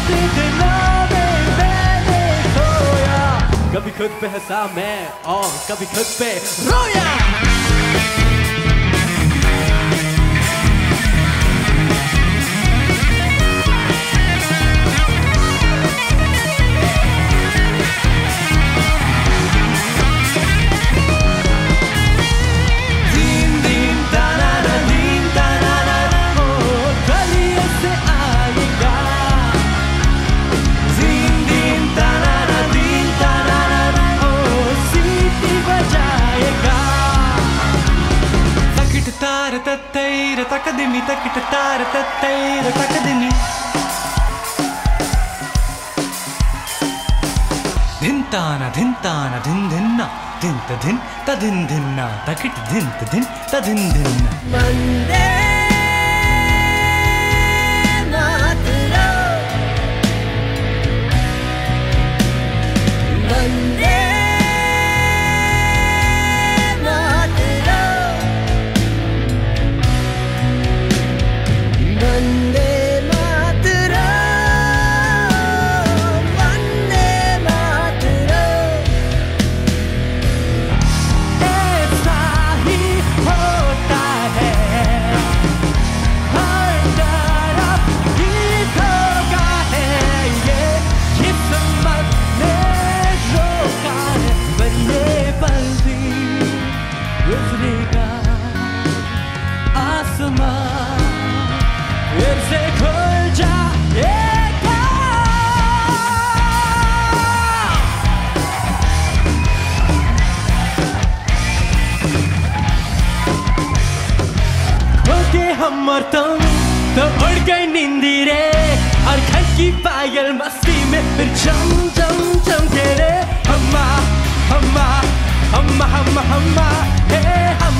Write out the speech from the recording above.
दिनों में मैंने खोया, कभी खुद पे हंसा मैं और कभी खुद पे रोया। Takadimi takita tara tatayra takadimi dhintana dhintana dhin dhinna dhinta dhin ta dhin dhinna takit dhinta dhin ta dhin dhinna Vande Mataram Vande हम और तुम तो उड़ गई नींदी रे, और घर की पायल मस्ती में फिर चम चम चम के रे। हम्मा हम्मा हम्मा हम्मा हम्मा हे हम